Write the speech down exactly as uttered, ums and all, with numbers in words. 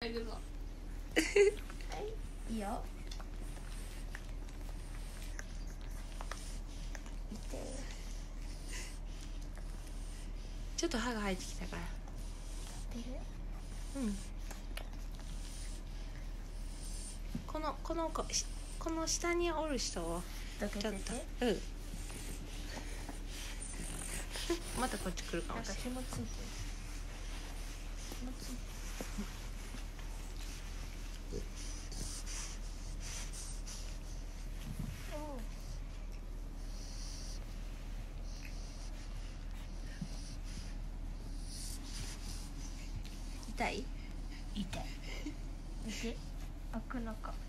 いくぞはいいいよ。痛い。 ちょっと歯が生えてきたから。 出る？ うん。このこのここの下におる人をどけてて。 ちょっとうんまたこっち来るかなんかもしれ紐ついてる。紐ついてる。 痛い。 痛い。見て。開くのか。